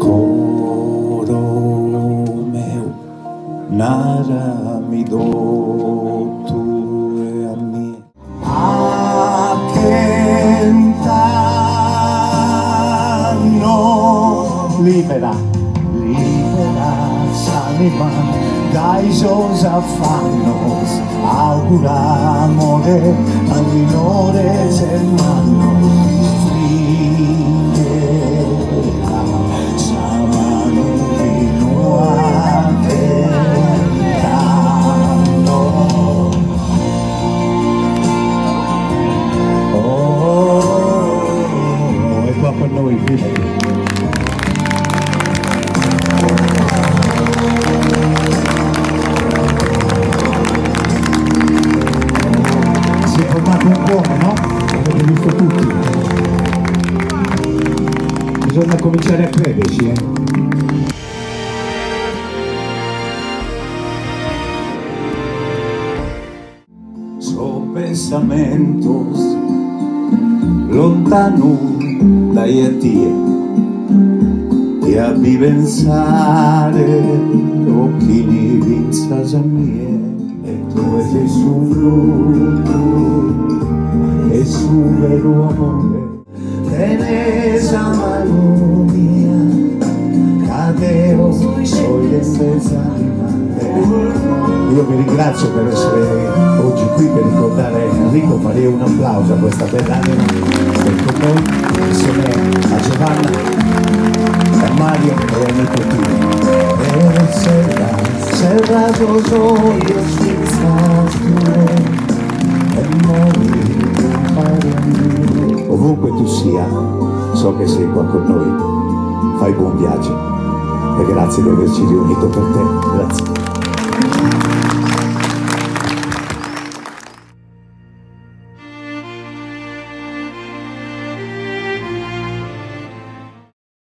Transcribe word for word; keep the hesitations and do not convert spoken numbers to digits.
Coro meu, nada mi do tu e a mí. Akentano libera, libera s'anima dai seus affannos, auguramole al minores hermanos. Libera sa mano fino a vent'anno. Oh, è qua con noi, fidati. Un cuore, no? Avete visto tutti. Bisogna cominciare a crederci, eh? So pensamentos lontano dai a ti e a pensare o chi ne vinsa già mie e tu sei su fruto e su vero amore tenés a mano mia cadeo soy estesa io vi ringrazio per essere oggi qui per ricordare Enrico. Farei un applauso a questa bella anima che è con noi insieme a Giovanna, a Mario e ai nipotini. E serra serra los ojos fijas e muori. Ovunque tu sia, so che sei qua con noi. Fai buon viaggio e grazie di averci riunito per te. Grazie.